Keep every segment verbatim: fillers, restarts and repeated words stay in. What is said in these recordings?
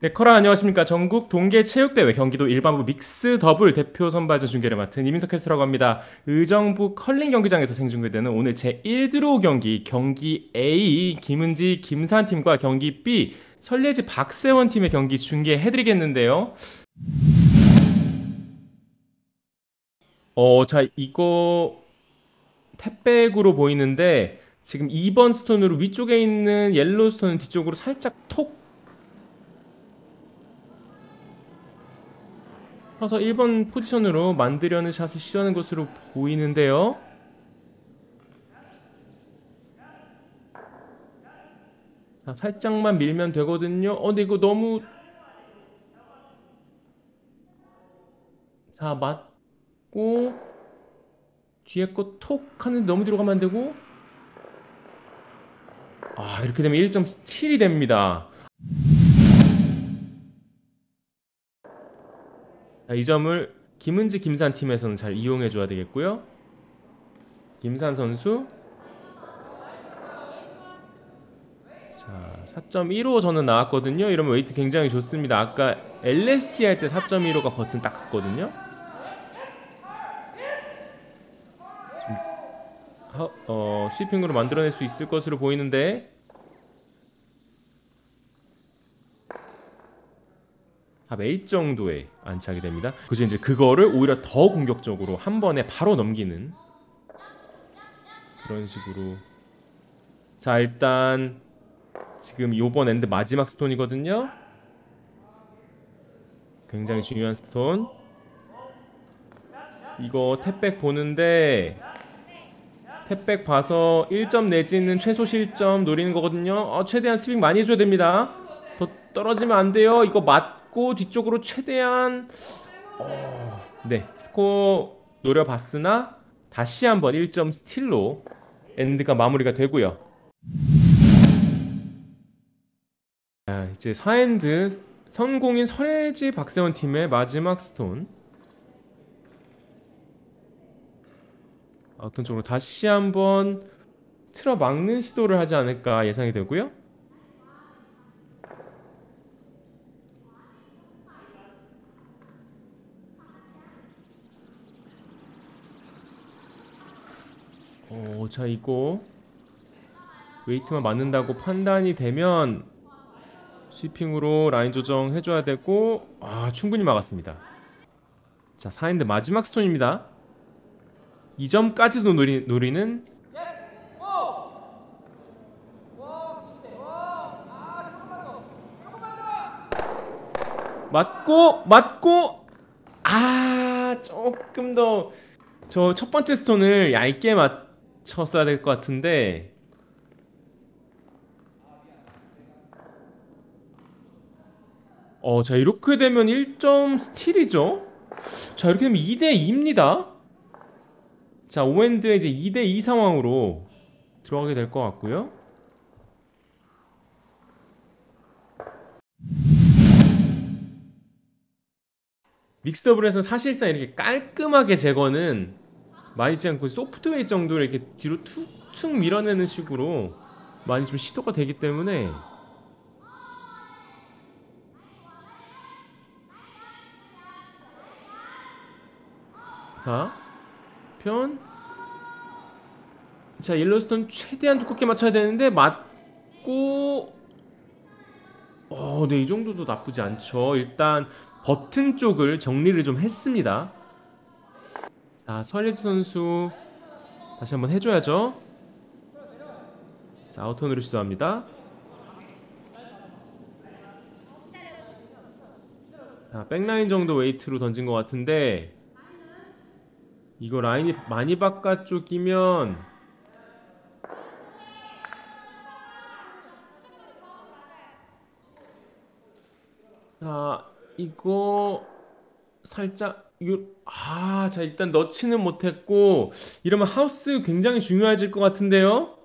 네, 커라 안녕하십니까. 전국 동계 체육대회 경기도 일반부 믹스 더블 대표 선발전 중계를 맡은 이민석 캐스터라고 합니다. 의정부 컬링 경기장에서 생중계되는 오늘 제일 드로우 경기 경기 A 김은지 김산 팀과 경기 B 설레지 박세원 팀의 경기 중계해드리겠는데요. 어, 자, 이거 탭백으로 보이는데 지금 이 번 스톤으로 위쪽에 있는 옐로우 스톤은 뒤쪽으로 살짝 톡 쳐서 일 번 포지션으로 만들려는 샷을 시도하는 것으로 보이는데요. 자, 살짝만 밀면 되거든요. 어, 근데 이거 너무 자, 맞고 뒤에 거 톡 하는데 너무 뒤로 가면 안 되고 아, 이렇게 되면 일 점 스틸이 됩니다. 자, 이 점을 김은지 김산 팀에서는 잘 이용해 줘야 되겠고요. 김산 선수 자, 사 점 일오 저는 나왔거든요. 이러면 웨이트 굉장히 좋습니다. 아까 엘에스티 할 때 사 점 일오가 버튼 딱 갔거든요. 하, 어, 스위핑으로 만들어낼 수 있을 것으로 보이는데 탑 에잇 정도에 안착이 됩니다. 그죠 이제 그거를 오히려 더 공격적으로 한 번에 바로 넘기는 그런 식으로 자 일단 지금 요번 엔드 마지막 스톤이거든요. 굉장히 중요한 스톤. 이거 탭백 보는데 탭백 봐서 일 점 내지는 최소 실점 노리는 거거든요. 어, 최대한 스윙 많이 해줘야 됩니다. 더 떨어지면 안 돼요. 이거 맞고 뒤쪽으로 최대한 어... 네 스코어 노려봤으나 다시 한번 일 점 스틸로 엔드가 마무리가 되고요. 아, 이제 사 엔드 성공인 설혜지 박세원 팀의 마지막 스톤. 어떤 쪽으로 다시 한번 틀어 막는 시도를 하지 않을까 예상이 되고요. 어, 자 이거 웨이트만 맞는다고 판단이 되면 스위핑으로 라인 조정 해줘야 되고 아 충분히 막았습니다. 자 사 엔드 마지막 스톤입니다. 이 점까지도 노리, 노리는 맞고 맞고 아 조금 더 저 첫 번째 스톤을 얇게 맞췄어야 될 것 같은데 어, 자 이렇게 되면 일 점 스틸이죠. 자 이렇게 되면 이 대 이입니다. 자 오 엔드에 이제 이 대 이 상황으로 들어가게 될 것 같고요. 믹스더블에서 사실상 이렇게 깔끔하게 제거는 많이 있지 않고 소프트웨이 정도로 이렇게 뒤로 툭툭 밀어내는 식으로 많이 좀 시도가 되기 때문에 자 편. 자 옐로스톤 최대한 두껍게 맞춰야 되는데 맞고 어, 네, 이 정도도 나쁘지 않죠. 일단 버튼 쪽을 정리를 좀 했습니다. 자, 설예지 선수 다시 한번 해줘야죠. 자, 아웃턴으로 시도합니다. 자, 백라인 정도 웨이트로 던진 것 같은데 이거 라인이 많이 바깥쪽이면 자, 이거 살짝 이거 아, 자 일단 넣지는 못했고 이러면 하우스 굉장히 중요해질 것 같은데요.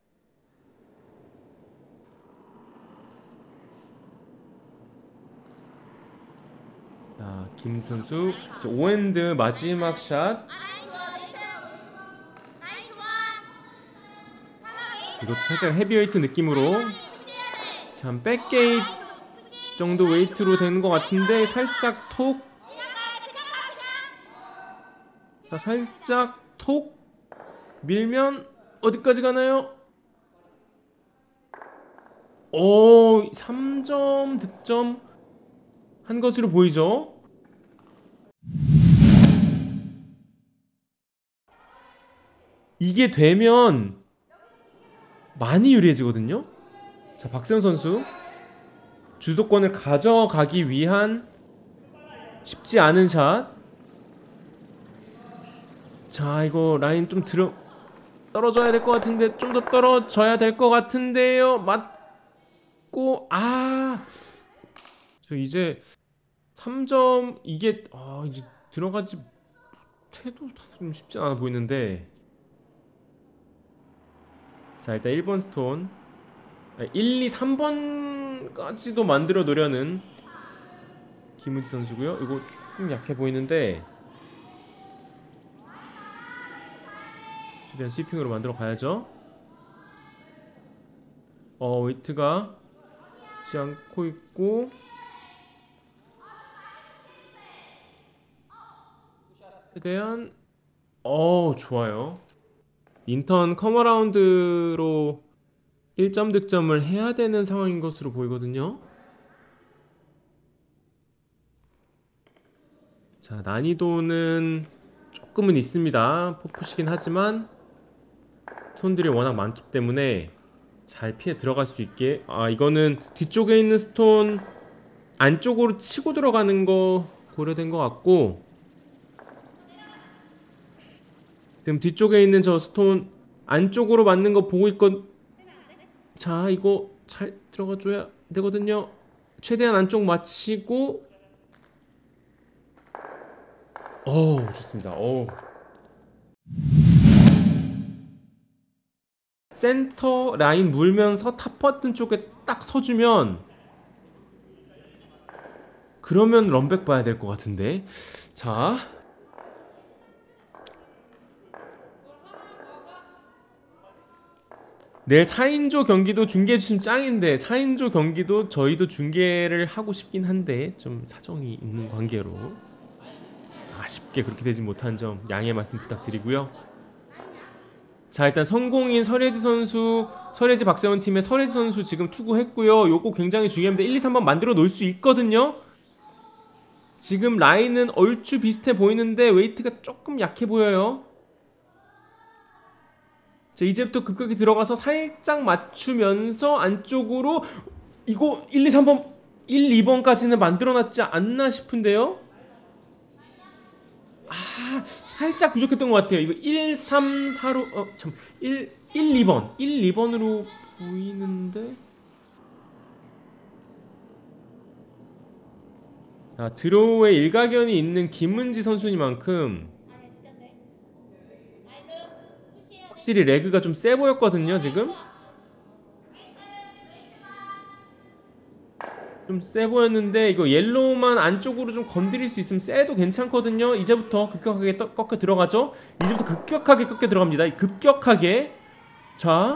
자, 김 선수 오 엔드 마지막 샷. 이것도 살짝 헤비웨이트 느낌으로 참 백게이트 정도 웨이트로 되는 것 같은데 살짝 톡. 자, 살짝 톡 밀면 어디까지 가나요? 오, 삼 점 득점 한 것으로 보이죠? 이게 되면 많이 유리해지거든요? 자, 박세훈 선수 주도권을 가져가기 위한 쉽지 않은 샷. 자, 이거 라인 좀 들어 떨어져야 될 것 같은데 좀 더 떨어져야 될 것 같은데요. 맞고 아, 저 이제 삼 점 이게 아, 이제 들어가지 못해도 좀 쉽지 않아 보이는데. 자, 일단 일 번 스톤 일, 이, 삼 번까지도 만들어 놓으려는 김우지 선수고요. 이거 조금 약해 보이는데 최대한 스위핑으로 만들어 가야죠. 어, 웨이트가 지지 않고 있고 최대한 어, 좋아요. 인턴 컴어라운드로 일 점 득점을 해야 되는 상황인 것으로 보이거든요. 자, 난이도는 조금은 있습니다. 포프시긴 하지만 스톤들이 워낙 많기 때문에 잘 피해 들어갈 수 있게. 아, 이거는 뒤쪽에 있는 스톤 안쪽으로 치고 들어가는 거 고려된 것 같고, 지금 뒤쪽에 있는 저 스톤 안쪽으로 맞는 거 보고 있건. 자, 이거 잘 들어가 줘야 되거든요. 최대한 안쪽 맞히고. 어우, 좋습니다. 어우. 센터 라인 물면서 탑 버튼 쪽에 딱 서주면, 그러면 런백 봐야 될 것 같은데. 자, 내일 사 인조 경기도 중계해 주시면 짱인데, 사 인조 경기도 저희도 중계를 하고 싶긴 한데 좀 사정이 있는 관계로 아쉽게 그렇게 되지 못한 점 양해 말씀 부탁드리고요. 자, 일단 성공인 설혜지 선수, 설혜지 박세원 팀의 설혜지 선수 지금 투구했고요. 요거 굉장히 중요합니다. 일, 이, 삼 번 만들어 놓을 수 있거든요. 지금 라인은 얼추 비슷해 보이는데 웨이트가 조금 약해 보여요. 자, 이제부터 급격히 들어가서 살짝 맞추면서 안쪽으로. 이거 일, 이, 삼 번 일, 이 번까지는 만들어놨지 않나 싶은데요. 아, 살짝 부족했던 것 같아요. 이거 일, 삼, 사로 어, 참 일, 일, 이 번 일, 이 번으로 보이는데. 자, 드로우에 일가견이 있는 김은지 선수니만큼 확실히 레그가 좀 세 보였거든요. 지금 좀 세 보였는데 이거 옐로우만 안쪽으로 좀 건드릴 수 있으면 세도 괜찮거든요. 이제부터 급격하게 떠, 꺾여 들어가죠. 이제부터 급격하게 꺾여 들어갑니다. 급격하게. 자,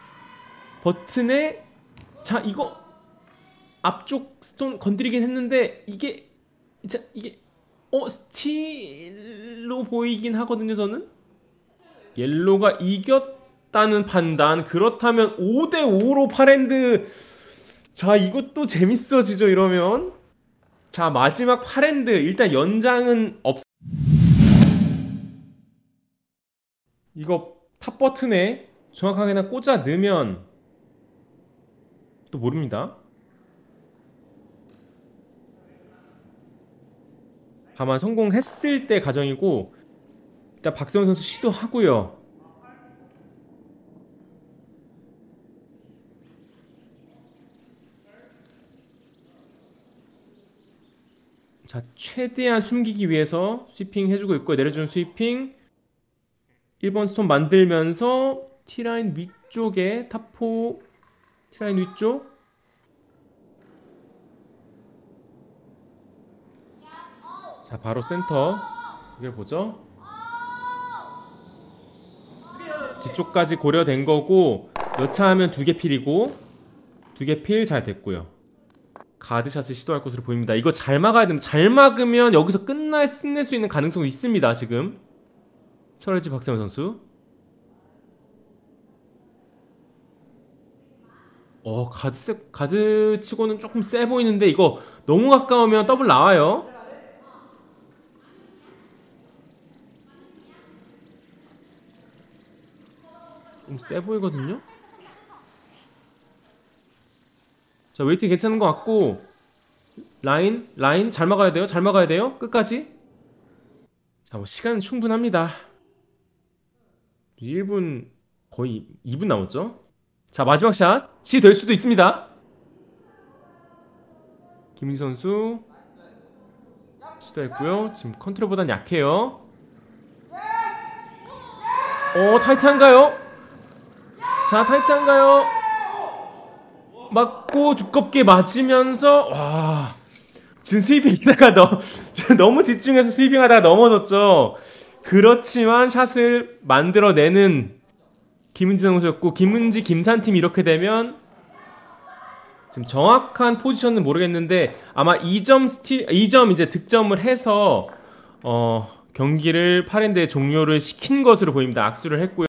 버튼에. 자, 이거 앞쪽 스톤 건드리긴 했는데 이게 자, 이게 어 스틸로 보이긴 하거든요. 저는 옐로가 이겼다는 판단. 그렇다면 오 대 오로 팔핸드. 자, 이것도 재밌어지죠 이러면. 자, 마지막 팔핸드 일단 연장은 없. 이거 탑 버튼에 정확하게 나 꽂아 넣으면 또 모릅니다. 다만 성공했을 때 가정이고. 일단 박세훈 선수 시도하고요. 자, 최대한 숨기기 위해서 스위핑 해주고 있고, 내려주는 스위핑 일 번 스톤 만들면서 T라인 위쪽에 탑포. T라인 위쪽. 자, 바로 센터 이걸 보죠. 뒤쪽까지 고려된 거고, 여차하면 두 개 필이고 두 개 필 잘 됐고요. 가드샷을 시도할 것으로 보입니다. 이거 잘 막아야 됩니다. 잘 막으면 여기서 끝날 끝낼 수 있는 가능성이 있습니다. 지금 철지 박세원 선수. 어 가드 세, 가드 치고는 조금 세 보이는데 이거 너무 가까우면 더블 나와요. 좀 세 보이거든요. 자 웨이팅 괜찮은 것 같고 라인 라인 잘 막아야 돼요. 잘 막아야 돼요. 끝까지. 자 뭐 시간은 충분합니다. 일 분 거의 이 분 남았죠. 자 마지막 샷 시 될 수도 있습니다. 김민지 선수 시도했고요. 지금 컨트롤보단 약해요. 어 타이트한가요? 자 타이트한가요? 맞고 두껍게 맞으면서 와 지금 스위핑하다가 너, 너무 집중해서 스위핑하다가 넘어졌죠. 그렇지만 샷을 만들어내는 김은지 선수였고 김은지 김산팀이 이렇게 되면 지금 정확한 포지션은 모르겠는데 아마 이 점 스틸 이 점 이제 득점을 해서 어 경기를 팔 엔드에 종료를 시킨 것으로 보입니다. 악수를 했고요.